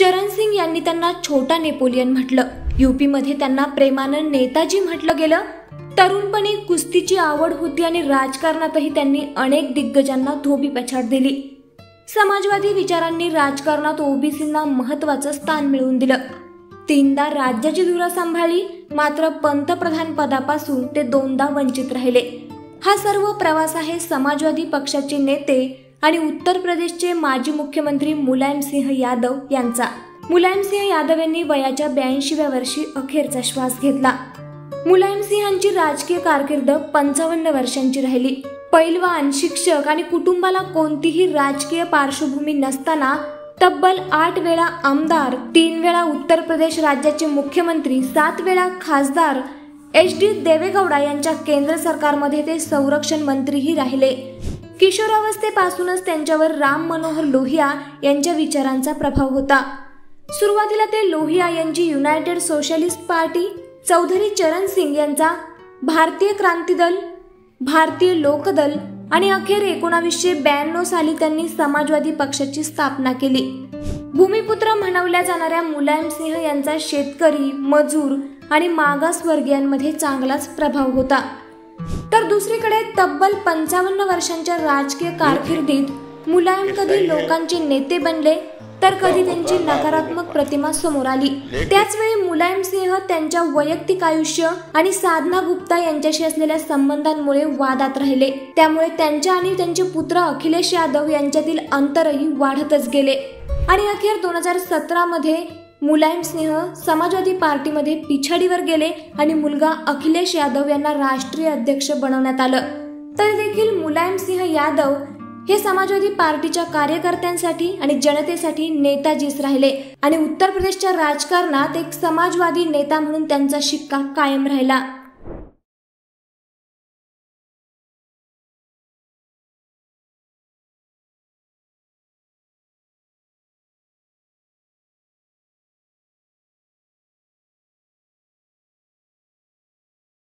चरण सिंग यांनी त्यांना छोटा नेपोलियन म्हटलं। यूपी मध्ये त्यांना प्रेमानं नेताजी म्हटलं गेलं। तरुणपणी कुस्तीची आवड होती आणि राजकारणातही त्यांनी अनेक दिग्गजांना धोबी पछाड दिली। समाजवादी विचारांनी राजकारणात ओबीसींना महत्त्वाचं स्थान मिळवून दिलं। 3दा राज्याची धुरा सांभाळली, मात्र पंतप्रधान पदापासून ते 2दा वंचित राहिले। हा सर्व प्रवास आहे समाजवादी पक्षाचे नेते आणि उत्तर प्रदेशचे माजी मुख्यमंत्री मुलायम सिंह यादव यांचा। मुलायम सिंह यादव यांनी वयाच्या 82व्या वर्षी अखेरचा श्वास घेतला। मुलायम सिंहांची राजकीय कारकीर्द 55 वर्षांची राहिली। पैलवान, शिक्षक आणि कुटुंबाला कोणतीही राजकीय पार्श्वभूमी नसताना तब्बल 8 वेळा आमदार, 3 वेळा उत्तर प्रदेश राज्याचे मुख्यमंत्री, 7 वेळा खासदार, HD देवेगौडा यांच्या केंद्र सरकारमध्ये ते संरक्षण मंत्रीही राहिले। किशोरावस्थेपासूनच त्यांच्यावर राम मनोहर लोहिया यांच्या विचारांचा प्रभाव होता। सुरुवातीला ते लोहिया यांची युनायटेड सोशलिस्ट पार्टी, चौधरी चरण सिंग यांचा भारतीय क्रांती दल, भारतीय लोकदल आणि अखेर 1992 साली त्यांनी समाजवादी पक्षाची स्थापना केली। भूमिपुत्र म्हणवल्या जाणाऱ्या मुलायम सिंह यांचा शेतकरी, मजूर आणि मागासवर्गीयांमध्ये चांगलाच प्रभाव होता। तर दुसरीकडे तब्बल 55 वर्षांच्या राजकीय कारकिर्दीत मुलायम कधी लोकांचे नेते बनले तर कधी त्यांची नकारात्मक प्रतिमा समोर आली। त्याचवेळी मुलायम सिंह त्यांच्या वैयक्तिक आयुष्य आणि साधना गुप्ता यांच्याशी असलेल्या संबंधांमुळे वादात राहिले। त्यामुळे त्यांच्या आणि त्यांचे पुत्र अखिलेश यादव यांच्यातील अंतरही वाढतच गेले आणि अखेर 2017 मध्ये मुलायम सिंह समाजवादी पार्टीमध्ये पिछाडीवर गेले आणि मुलगा अखिलेश यादव यांना राष्ट्रीय अध्यक्ष बनवण्यात आलं। तरी देखील मुलायम सिंह यादव हे समाजवादी पार्टीच्या कार्यकर्त्यांसाठी आणि जनतेसाठी नेताजीच राहिले आणि उत्तर प्रदेशच्या राजकारणात एक समाजवादी नेता म्हणून त्यांचा शिक्का कायम राहिला।